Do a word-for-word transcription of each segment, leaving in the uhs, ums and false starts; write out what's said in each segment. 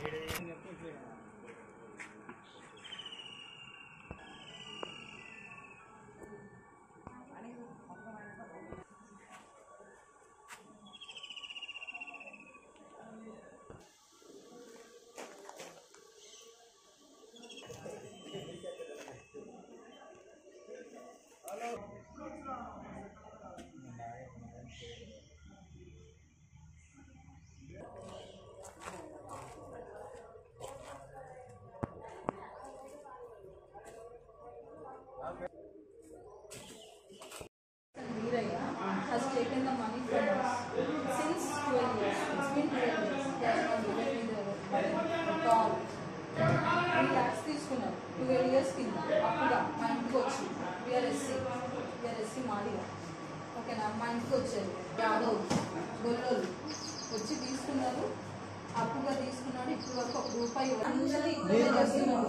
has taken the money from us since twelve years. It's been twelve years. He has not given me the money at all. three lakhs తీసుకున్నారు twelve years కింద అప్పుగా మా ఇంటికి వచ్చి we are SC we are SC మాదిగా ఓకేనా మా ఇంటికి వచ్చారు యాదవ్ గొల్లోళ్ళు వచ్చి తీసుకున్నారు అప్పుగా తీసుకున్నాడు ఇప్పుడు వరకు ఒక రూపాయి అందరూ ఇక్కడే చేస్తున్నారు.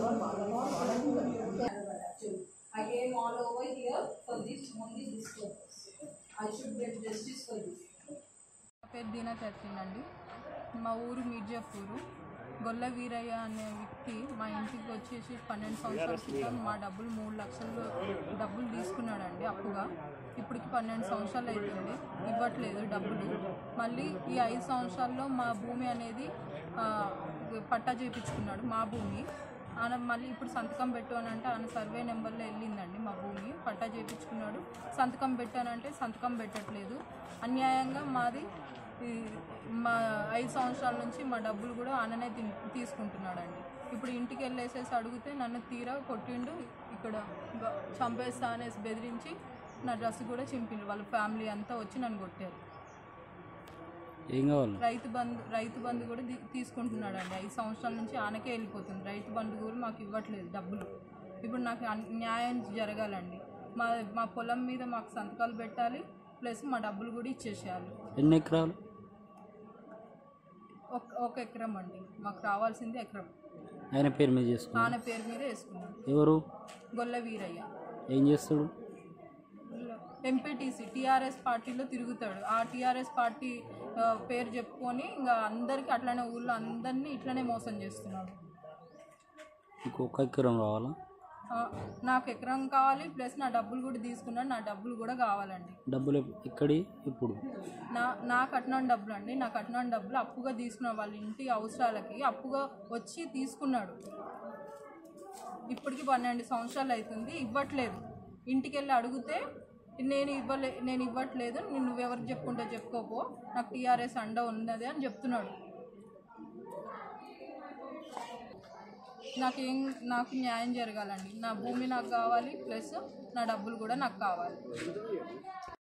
I came all over here for this only this purpose. I should get justice for this. పేరు దీనా క్యాథరిన్ అండి. మా ఊరు మీర్జాపూరు. గొల్ల వీరయ్య అనే వ్యక్తి మా ఇంటికి వచ్చేసి పన్నెండు సంవత్సరాల క్రితం మా డబ్బులు మూడు లక్షలు డబ్బులు తీసుకున్నాడండి అప్పుగా. ఇప్పటికి పన్నెండు సంవత్సరాలు అవుతుంది ఇవ్వట్లేదు డబ్బులు. మళ్ళీ ఈ ఐదు సంవత్సరాల్లో మా భూమి అనేది పట్టా చేయించుకున్నాడు మా భూమి. ఆయన మళ్ళీ ఇప్పుడు సంతకం పెట్టానంటే ఆయన సర్వే నెంబర్లో వెళ్ళిందండి మా భూమి పట్టా చేయించుకున్నాడు. సంతకం పెట్టానంటే సంతకం పెట్టట్లేదు. అన్యాయంగా మాది మా ఐదు సంవత్సరాల నుంచి మా డబ్బులు కూడా ఆయననే తీసుకుంటున్నాడండి. ఇప్పుడు ఇంటికి వెళ్ళేసేసి అడిగితే నన్ను తీరా కొట్టిండు, ఇక్కడ చంపేస్తా అనేసి బెదిరించి నా డ్రెస్ కూడా చింపిండు. వాళ్ళ ఫ్యామిలీ అంతా వచ్చి నన్ను కొట్టారు. ఏం కావాలి? రైతు బంధు రైతు బంధు కూడా తీసుకుంటున్నాడు అండి. ఐదు సంవత్సరాల నుంచి ఆయనకే వెళ్ళిపోతుంది. రైతు బంధు కూడా మాకు ఇవ్వట్లేదు డబ్బులు. ఇప్పుడు నాకు న్యాయం జరగాలండి. మా మా పొలం మీద మాకు సంతకాలు పెట్టాలి, ప్లస్ మా డబ్బులు కూడా ఇచ్చేసేయాలి. ఎన్ని ఎకరాలు? ఒక ఒక ఎకరం అండి. మాకు రావాల్సింది ఎకరం. ఆయన పేరు మీద చేసుకున్నాడు. ఆయన పేరు మీద వేసుకున్నాడు. ఎవరు? గొల్ల వీరయ్య. ఏం చేస్తాడు? ఎంపీటీసీ టీఆర్ఎస్ పార్టీలో తిరుగుతాడు. ఆ టీఆర్ఎస్ పార్టీ పేరు చెప్పుకొని ఇంకా అందరికీ అట్లనే ఊళ్ళో అందరినీ ఇట్లనే మోసం చేస్తున్నాడు. ఇంకొక ఎకరం కావాలా? నాకు ఎకరం కావాలి, ప్లస్ నా డబ్బులు కూడా తీసుకున్నాడు. నా డబ్బులు కూడా కావాలండి. డబ్బులు ఇక్కడి ఇప్పుడు నా నా కట్నం డబ్బులు అండి. నా కట్నం డబ్బులు అప్పుగా తీసుకున్నాడు. వాళ్ళ ఇంటి అవసరాలకి అప్పుగా వచ్చి తీసుకున్నాడు. ఇప్పటికి పన్నెండు సంవత్సరాలు అవుతుంది, ఇవ్వట్లేదు. ఇంటికి వెళ్ళి అడిగితే నేను ఇవ్వలే నేను ఇవ్వట్లేదు నువ్వెవరికి చెప్పుకుంటా చెప్పుకోపో, నాకు టీఆర్ఎస్ అండ ఉన్నది అని చెప్తున్నాడు. నాకేం నాకు న్యాయం జరగాలండి. నా భూమి నాకు కావాలి, ప్లస్ నా డబ్బులు కూడా నాకు కావాలి.